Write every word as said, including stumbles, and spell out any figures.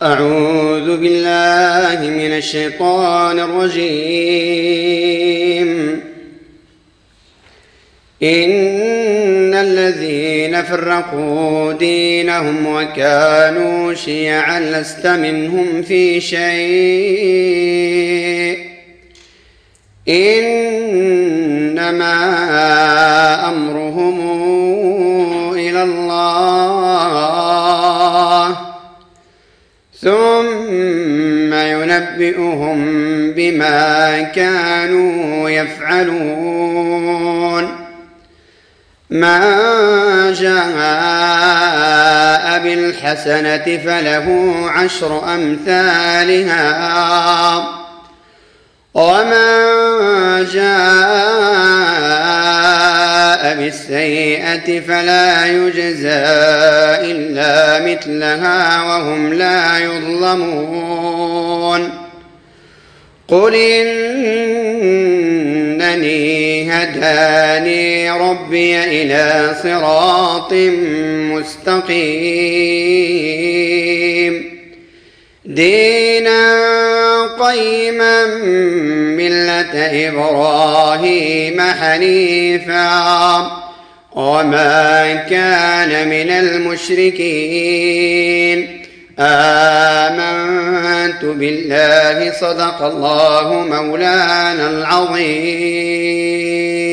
أعوذ بالله من الشيطان الرجيم. إن الذين فرقوا دينهم وكانوا شيعا لست منهم في شيء إنما أمرهم إلى الله ثم ينبئهم بما كانوا يفعلون. من جاء بالحسنة فله عشر أمثالها ومن جاء بالسيئة فلا يجزى إلا مثلها وهم لا يظلمون. قل إنني هداني ربي إلى صراط مستقيم دينا قيما ملة إبراهيم حنيفا وما كان من المشركين. آمنت بالله صدق الله مولانا العظيم.